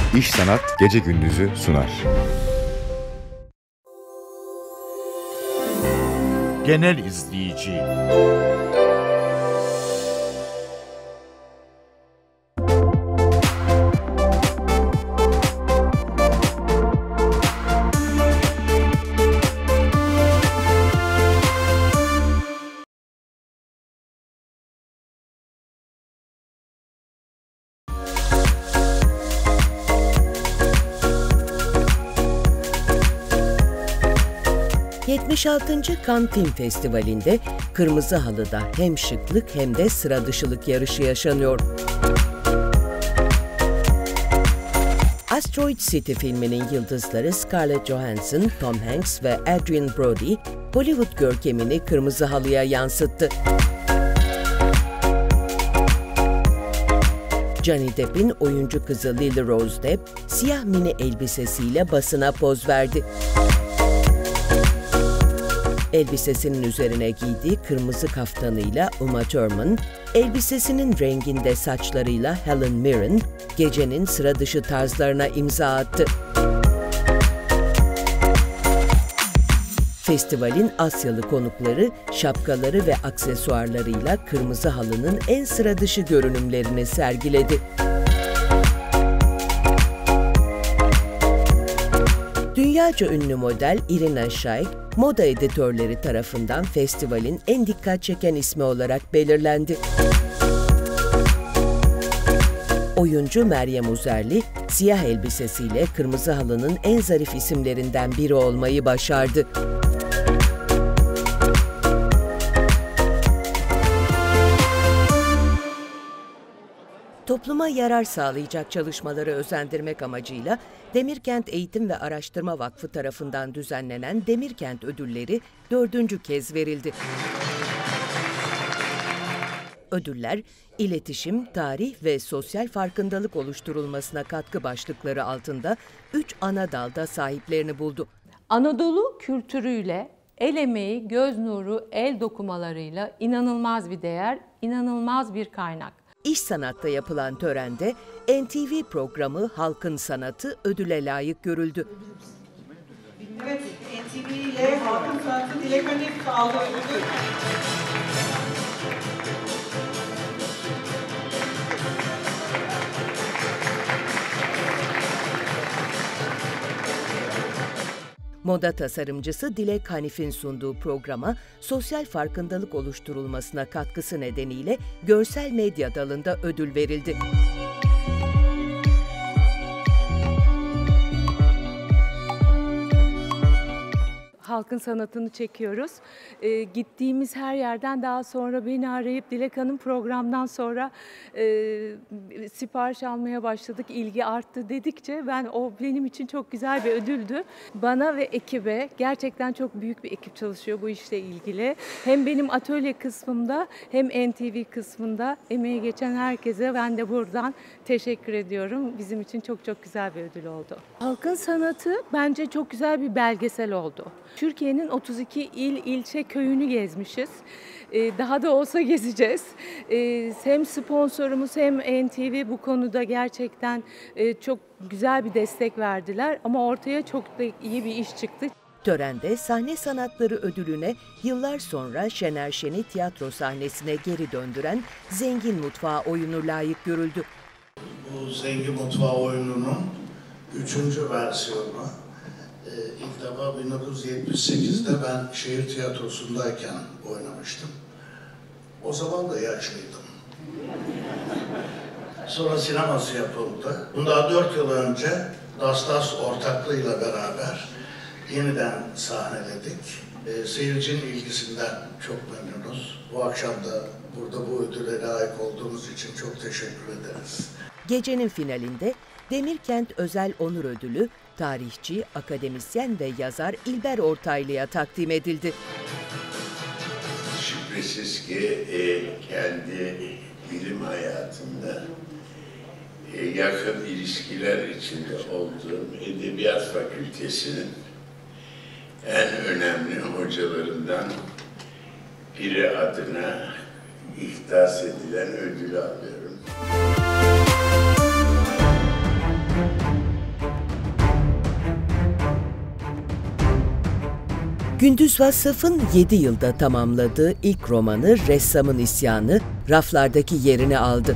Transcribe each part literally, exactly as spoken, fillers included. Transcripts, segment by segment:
İş Sanat Gece Gündüz'ü sunar. Genel izleyici. yetmiş altıncı Cannes Film Festivali'nde Kırmızı Halı'da hem şıklık hem de sıra dışılık yarışı yaşanıyor. Asteroid City filminin yıldızları Scarlett Johansson, Tom Hanks ve Adrien Brody, Hollywood görkemini Kırmızı Halı'ya yansıttı. Johnny Depp'in oyuncu kızı Lily Rose Depp, siyah mini elbisesiyle basına poz verdi. Elbisesinin üzerine giydiği kırmızı kaftanıyla Uma Thurman, elbisesinin renginde saçlarıyla Helen Mirren, gecenin sıra dışı tarzlarına imza attı. Festivalin Asyalı konukları, şapkaları ve aksesuarlarıyla Kırmızı Halı'nın en sıra dışı görünümlerini sergiledi. Dünyaca ünlü model Irina Shayk, moda editörleri tarafından festivalin en dikkat çeken ismi olarak belirlendi. Oyuncu Meryem Uzerli, siyah elbisesiyle Kırmızı Halı'nın en zarif isimlerinden biri olmayı başardı. Topluma yarar sağlayacak çalışmaları özendirmek amacıyla Demirkent Eğitim ve Araştırma Vakfı tarafından düzenlenen Demirkent Ödülleri dördüncü kez verildi. Ödüller, iletişim, tarih ve sosyal farkındalık oluşturulmasına katkı başlıkları altında üç ana dalda sahiplerini buldu. Anadolu kültürüyle, el emeği, göz nuru, el dokumalarıyla inanılmaz bir değer, inanılmaz bir kaynak. İş Sanat'ta yapılan törende N T V programı Halkın Sanatı ödüle layık görüldü. Evet, N T V ile Halkın Sanatı Dilek Hanif aldı ödülü. Moda tasarımcısı Dilek Hanif'in sunduğu programa sosyal farkındalık oluşturulmasına katkısı nedeniyle görsel medya dalında ödül verildi. Halkın sanatını çekiyoruz. E, gittiğimiz her yerden daha sonra beni arayıp Dilek Hanım programdan sonra e, sipariş almaya başladık. İlgi arttı dedikçe ben o benim için çok güzel bir ödüldü. Bana ve ekibe gerçekten çok büyük bir ekip çalışıyor bu işle ilgili. Hem benim atölye kısmımda hem N T V kısmında emeği geçen herkese ben de buradan teşekkür ediyorum. Bizim için çok çok güzel bir ödül oldu. Halkın sanatı bence çok güzel bir belgesel oldu. Türkiye'nin otuz iki il, ilçe, köyünü gezmişiz. Ee, daha da olsa gezeceğiz. Ee, hem sponsorumuz hem N T V bu konuda gerçekten e, çok güzel bir destek verdiler. Ama ortaya çok da iyi bir iş çıktı. Törende sahne sanatları ödülüne yıllar sonra Şener Şen'i tiyatro sahnesine geri döndüren Zengin Mutfağı oyunu layık görüldü. Bu Zengin Mutfağı oyununun üçüncü versiyonu. Ee, ilk defa bin dokuz yüz yetmiş sekizde ben şehir tiyatrosundayken oynamıştım. O zaman da yaşlıydım. Sonra sineması yapıldı. Bundan dört yıl önce Dastas ortaklığıyla beraber yeniden sahneledik. Ee, seyircinin ilgisinden çok memnunuz. Bu akşam da burada bu ödüle layık olduğumuz için çok teşekkür ederiz. Gecenin finalinde Demirkent Özel Onur Ödülü tarihçi, akademisyen ve yazar İlber Ortaylı'ya takdim edildi. Şüphesiz ki e, kendi bilim hayatında e, yakın ilişkiler içinde olduğum Edebiyat Fakültesi'nin en önemli hocalarından biri adına ihdas edilen ödülü alıyorum. Gündüz Vassaf'ın yedi yılda tamamladığı ilk romanı Ressamın İsyanı raflardaki yerini aldı.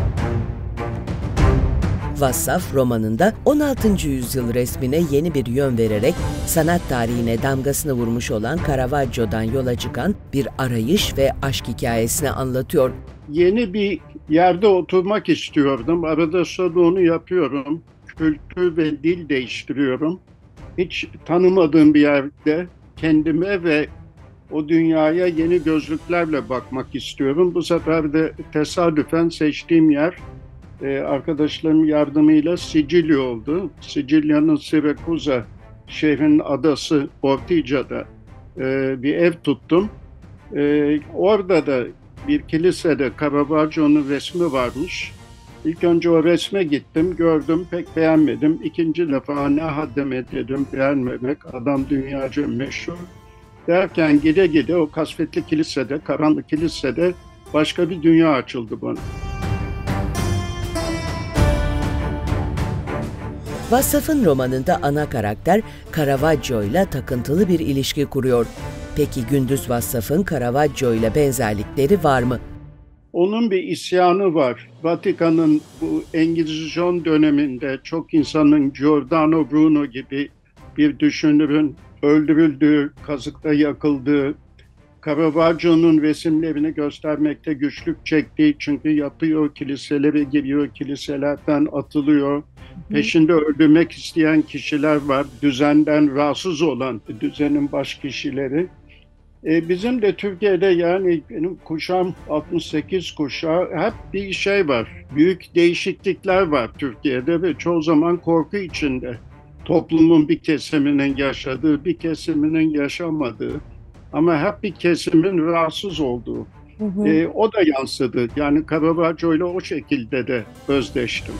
Vassaf romanında on altıncı yüzyıl resmine yeni bir yön vererek sanat tarihine damgasını vurmuş olan Caravaggio'dan yola çıkan bir arayış ve aşk hikayesini anlatıyor. Yeni bir yerde oturmak istiyordum. Arada sırada onu yapıyorum. Kültür ve dil değiştiriyorum. Hiç tanımadığım bir yerde kendime ve o dünyaya yeni gözlüklerle bakmak istiyorum. Bu sefer de tesadüfen seçtiğim yer Ee, arkadaşlarım yardımıyla Sicilya oldu. Sicilya'nın Sirakusa şehrin adası Ortigia'da e, bir ev tuttum. E, orada da bir kilisede Caravaggio'nun resmi varmış. İlk önce o resme gittim, gördüm, pek beğenmedim. İkinci defa ne haddime dedim, beğenmemek, adam dünyaca meşhur. Derken gide gide o kasvetli kilisede, karanlık kilisede başka bir dünya açıldı bana. Vassaf'ın romanında ana karakter Caravaggio ile takıntılı bir ilişki kuruyor. Peki Gündüz Vassaf'ın Caravaggio ile benzerlikleri var mı? Onun bir isyanı var. Vatikan'ın bu Engizisyon döneminde çok insanın Giordano Bruno gibi bir düşünürün öldürüldüğü, kazıkta yakıldığı, Caravaggio'nun resimlerini göstermekte güçlük çektiği, çünkü yapıyor, kiliselere giriyor, kiliselerden atılıyor. Peşinde öldürmek isteyen kişiler var, düzenden rahatsız olan düzenin baş kişileri. Ee, bizim de Türkiye'de, yani benim kuşağım altmış sekiz kuşağı, hep bir şey var. Büyük değişiklikler var Türkiye'de ve çoğu zaman korku içinde. Toplumun bir kesiminin yaşadığı, bir kesiminin yaşamadığı ama hep bir kesimin rahatsız olduğu. Hı hı. Ee, o da yansıdı. Yani Caravaggio ile o şekilde de özdeştim.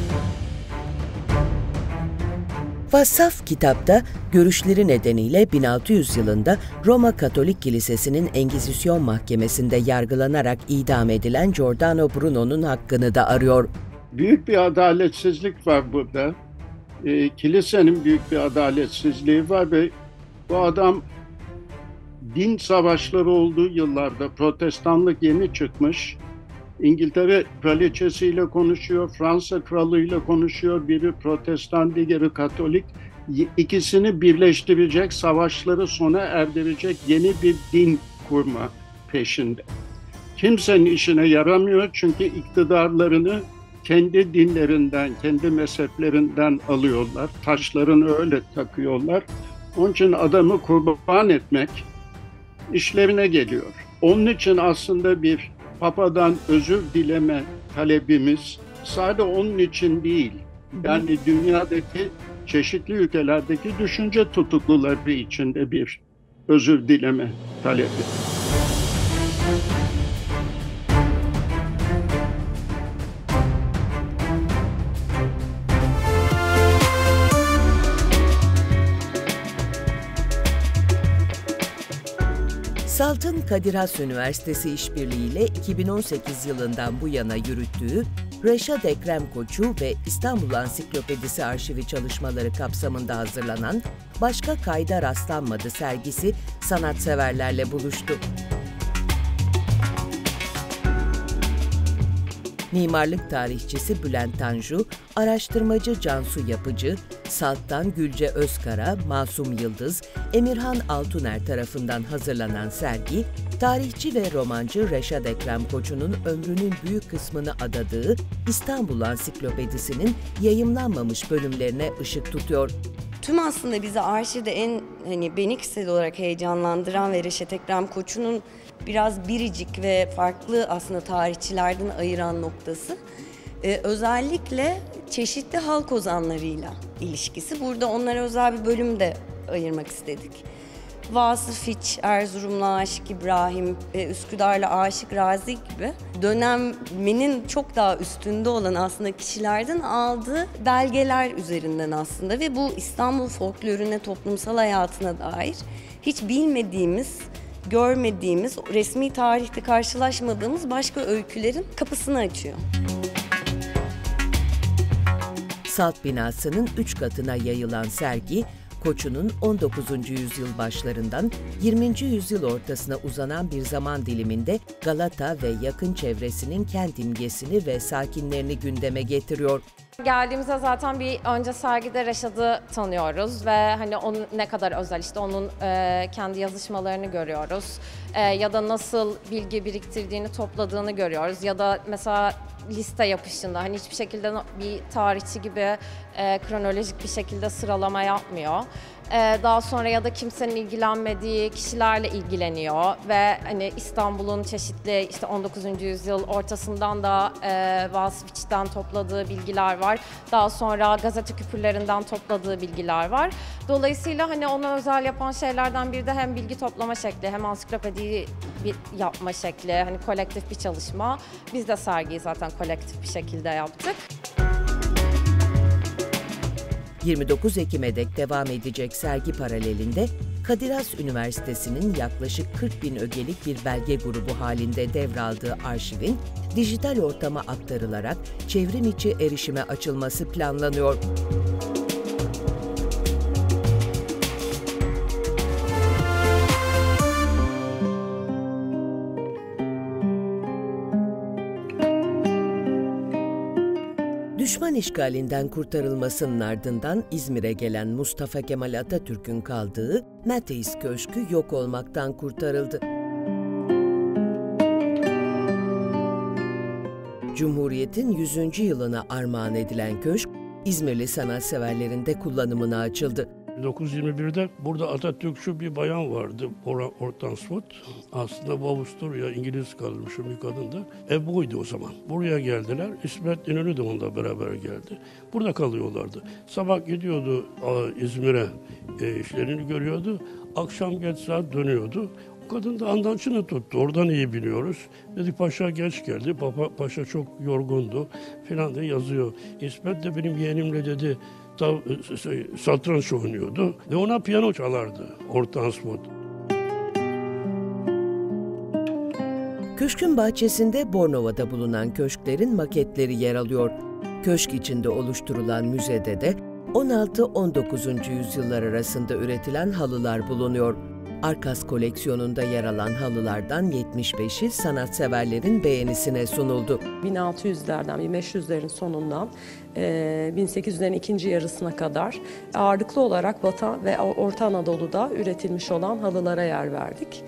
Vassaf kitapta görüşleri nedeniyle bin altı yüz yılında Roma Katolik Kilisesi'nin Engizisyon Mahkemesi'nde yargılanarak idam edilen Giordano Bruno'nun hakkını da arıyor. Büyük bir adaletsizlik var burada. E, kilisenin büyük bir adaletsizliği var ve bu adam din savaşları olduğu yıllarda, protestanlık yeni çıkmış, İngiltere kraliçesiyle konuşuyor, Fransa kralıyla konuşuyor, biri protestan, diğeri katolik. İkisini birleştirecek, savaşları sona erdirecek yeni bir din kurma peşinde. Kimsenin işine yaramıyor çünkü iktidarlarını kendi dinlerinden, kendi mezheplerinden alıyorlar. Taşlarını öyle takıyorlar. Onun için adamı kurban etmek işlerine geliyor. Onun için aslında bir Papa'dan özür dileme talebimiz sadece onun için değil, yani dünyadaki çeşitli ülkelerdeki düşünce tutukluları için de bir özür dileme talebi. Salt'ın Kadir Has Üniversitesi işbirliğiyle iki bin on sekiz yılından bu yana yürüttüğü Reşad Ekrem Koçu ve İstanbul Ansiklopedisi arşivi çalışmaları kapsamında hazırlanan Başka Kayda Rastlanmadı sergisi sanatseverlerle buluştu. Mimarlık tarihçisi Bülent Tanju, araştırmacı Cansu Yapıcı, Salt'tan Gülce Özkara, Masum Yıldız, Emirhan Altuner tarafından hazırlanan sergi, tarihçi ve romancı Reşad Ekrem Koçu'nun ömrünün büyük kısmını adadığı İstanbul Ansiklopedisi'nin yayımlanmamış bölümlerine ışık tutuyor. Tüm aslında bizi arşivde en hani beni kişisel olarak heyecanlandıran ve Reşat Ekrem Koçu'nun biraz biricik ve farklı aslında tarihçilerden ayıran noktası ee, özellikle çeşitli halk ozanlarıyla ilişkisi. Burada onlara özel bir bölüm de ayırmak istedik. Vasıf İç, Erzurumlu Aşık İbrahim, Üsküdar'la Aşık Razi gibi döneminin çok daha üstünde olan aslında kişilerden aldığı belgeler üzerinden aslında ve bu İstanbul folklorüne, toplumsal hayatına dair hiç bilmediğimiz, görmediğimiz, resmi tarihte karşılaşmadığımız başka öykülerin kapısını açıyor. Salt binasının üç katına yayılan sergi, Koçu'nun on dokuzuncu yüzyıl başlarından yirminci yüzyıl ortasına uzanan bir zaman diliminde Galata ve yakın çevresinin kent imgesini ve sakinlerini gündeme getiriyor. Geldiğimizde zaten bir önce sergide Reşad'ı tanıyoruz ve hani onun ne kadar özel, işte onun e, kendi yazışmalarını görüyoruz e, ya da nasıl bilgi biriktirdiğini, topladığını görüyoruz ya da mesela liste yapışında hani hiçbir şekilde bir tarihçi gibi e, kronolojik bir şekilde sıralama yapmıyor. E, daha sonra ya da kimsenin ilgilenmediği kişilerle ilgileniyor ve hani İstanbul'un çeşitli işte on dokuzuncu yüzyıl ortasından da e, Vasıfçı'dan topladığı bilgiler var. Daha sonra gazete küpürlerinden topladığı bilgiler var. Dolayısıyla hani onu özel yapan şeylerden biri de hem bilgi toplama şekli hem ansiklopedi bir yapma şekli, hani kolektif bir çalışma. Biz de sergiyi zaten kolektif bir şekilde yaptık. yirmi dokuz Ekim'e dek devam edecek sergi paralelinde Kadir Has Üniversitesi'nin yaklaşık kırk bin ögelik bir belge grubu halinde devraldığı arşivin dijital ortama aktarılarak çevrim içi erişime açılması planlanıyor. Düşman işgalinden kurtarılmasının ardından İzmir'e gelen Mustafa Kemal Atatürk'ün kaldığı Matthijs Köşkü yok olmaktan kurtarıldı. Cumhuriyet'in yüzüncü yılına armağan edilen köşk, İzmirli sanatseverlerin de kullanımına açıldı. bin dokuz yüz yirmi birde burada Atatürkçü bir bayan vardı, Hortense. Aslında bu Avusturya, İngiliz kalmış bir kadındı. Ev buydu o zaman. Buraya geldiler. İsmet İnönü de onunla beraber geldi. Burada kalıyorlardı. Sabah gidiyordu İzmir'e, e, işlerini görüyordu. Akşam geç saat dönüyordu. O kadın da andaçını tuttu. Oradan iyi biliyoruz. Dedi paşa geç geldi. Papa, paşa çok yorgundu filan da yazıyor. İsmet de benim yeğenimle dedi satranç oynuyordu ve ona piyano çalardı Hortense. Köşkün bahçesinde Bornova'da bulunan köşklerin maketleri yer alıyor. Köşk içinde oluşturulan müzede de on altı on dokuzuncu yüzyıllar arasında üretilen halılar bulunuyor. Arkas koleksiyonunda yer alan halılardan yetmiş beşi sanatseverlerin beğenisine sunuldu. bin altı yüzlerden bin beş yüzlerin sonundan bin sekiz yüzlerin ikinci yarısına kadar ağırlıklı olarak Batı ve Orta Anadolu'da üretilmiş olan halılara yer verdik.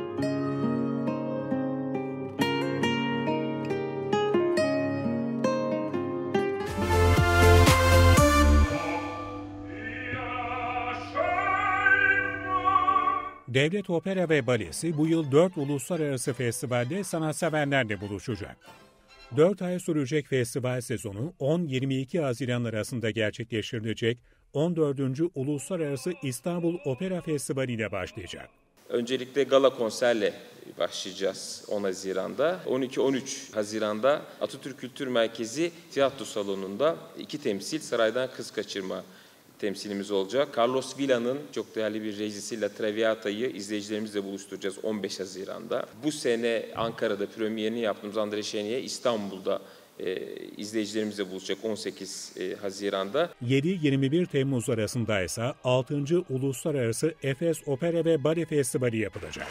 Devlet Opera ve Balesi bu yıl dört uluslararası festivalde sanatseverlerle buluşacak. dört ay sürecek festival sezonu on yirmi iki Haziran arasında gerçekleştirilecek on dördüncü Uluslararası İstanbul Opera Festivali ile başlayacak. Öncelikle gala konserle başlayacağız on Haziran'da. on iki on üç Haziran'da Atatürk Kültür Merkezi Tiyatro Salonu'nda iki temsil Saraydan Kız Kaçırma temsilimiz olacak. Carlos Villa'nın çok değerli bir rejisi La Traviata'yı izleyicilerimizle buluşturacağız on beş Haziran'da. Bu sene Ankara'da premierini yaptığımız André Chenier İstanbul'da e, izleyicilerimizle buluşacak on sekiz Haziran'da. yedi yirmi bir Temmuz arasında ise altıncı Uluslararası Efes Opera ve Bale Festivali yapılacak.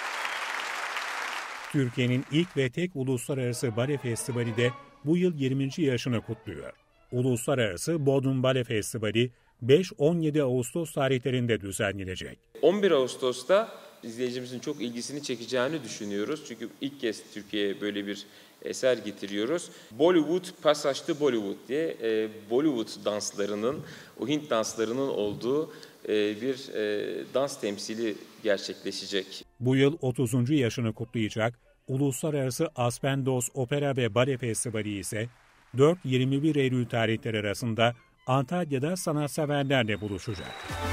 Türkiye'nin ilk ve tek uluslararası bale festivali de bu yıl yirminci yaşını kutluyor. Uluslararası Bodrum Bale Festivali beş on yedi Ağustos tarihlerinde düzenlenecek. on bir Ağustos'ta izleyicimizin çok ilgisini çekeceğini düşünüyoruz. Çünkü ilk kez Türkiye'ye böyle bir eser getiriyoruz. Bollywood Passage to Bollywood diye e, Bollywood danslarının, o Hint danslarının olduğu e, bir e, dans temsili gerçekleşecek. Bu yıl otuzuncu yaşını kutlayacak Uluslararası Aspendos Opera ve Bale Festivali ise dört yirmi bir Eylül tarihleri arasında Antalya'da sanatseverlerle buluşacak.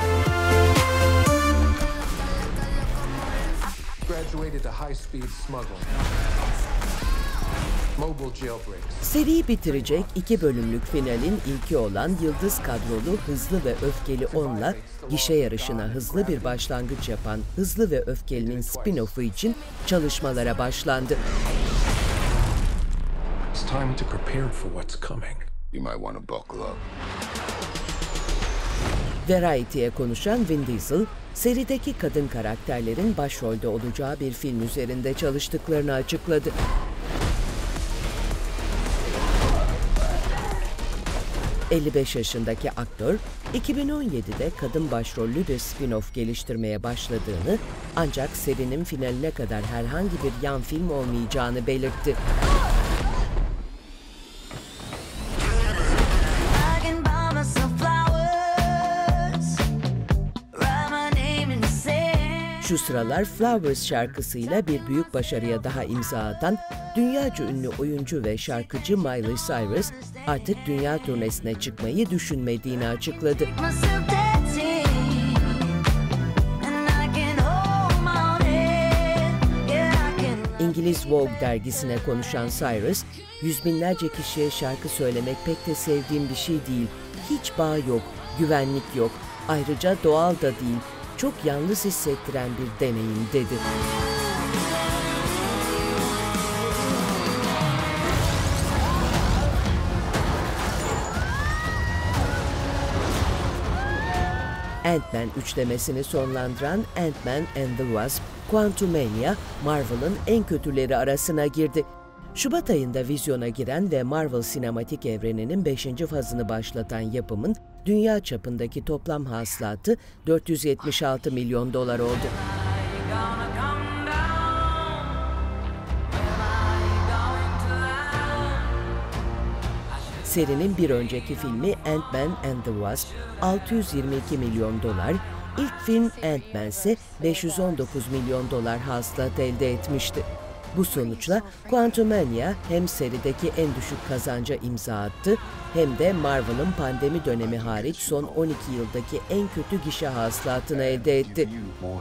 Seriyi bitirecek iki bölümlük finalin ilki olan Yıldız kadrolu Hızlı ve Öfkeli on'la gişe yarışına hızlı bir başlangıç yapan Hızlı ve Öfkeli'nin spin-off'u için çalışmalara başlandı. It's time to prepare for what's coming. You might want to buckle up. Variety'ye konuşan Vin Diesel, serideki kadın karakterlerin başrolde olacağı bir film üzerinde çalıştıklarını açıkladı. elli beş yaşındaki aktör, iki bin on yedide kadın başrollü bir spin-off geliştirmeye başladığını, ancak serinin finaline kadar herhangi bir yan film olmayacağını belirtti. Şu sıralar Flowers şarkısıyla bir büyük başarıya daha imza atan dünyaca ünlü oyuncu ve şarkıcı Miley Cyrus artık dünya turnesine çıkmayı düşünmediğini açıkladı. İngiliz Vogue dergisine konuşan Cyrus, yüz binlerce kişiye şarkı söylemek pek de sevdiğim bir şey değil. Hiç bağ yok, güvenlik yok, ayrıca doğal da değil. Çok yalnız hissettiren bir deneyim dedi. Ant-Man üçlemesini sonlandıran Ant-Man and the Wasp, Quantumania, Marvel'ın en kötüleri arasına girdi. Şubat ayında vizyona giren ve Marvel sinematik evreninin beşinci fazını başlatan yapımın dünya çapındaki toplam hasılatı dört yüz yetmiş altı milyon dolar oldu. Serinin bir önceki filmi Ant-Man and the Wasp altı yüz yirmi iki milyon dolar, ilk film Ant-Man ise beş yüz on dokuz milyon dolar hasılat elde etmişti. Bu sonuçla Quantumania hem serideki en düşük kazanca imza attı hem de Marvel'ın pandemi dönemi hariç son on iki yıldaki en kötü gişe hasılatını elde etti.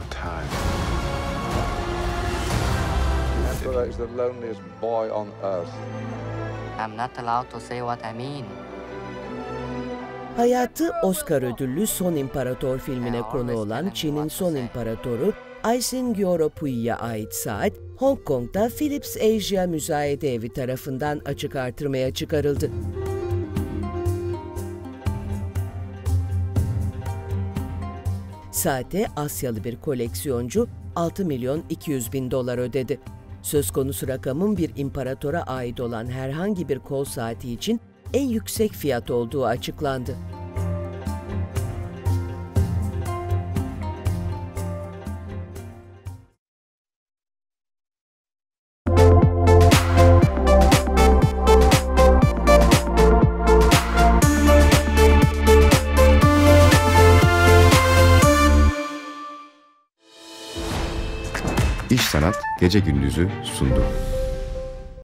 Hayatı Oscar ödüllü Son İmparator filmine konu olan Çin'in son imparatoru Aysin Gyoropui'ye ait saat, Hong Kong'da Philips Asia Müzayede Evi tarafından açık artırmaya çıkarıldı. Saate Asyalı bir koleksiyoncu altı milyon iki yüz bin dolar ödedi. Söz konusu rakamın bir imparatora ait olan herhangi bir kol saati için en yüksek fiyat olduğu açıklandı. İş Sanat Gece Gündüz'ü sundu.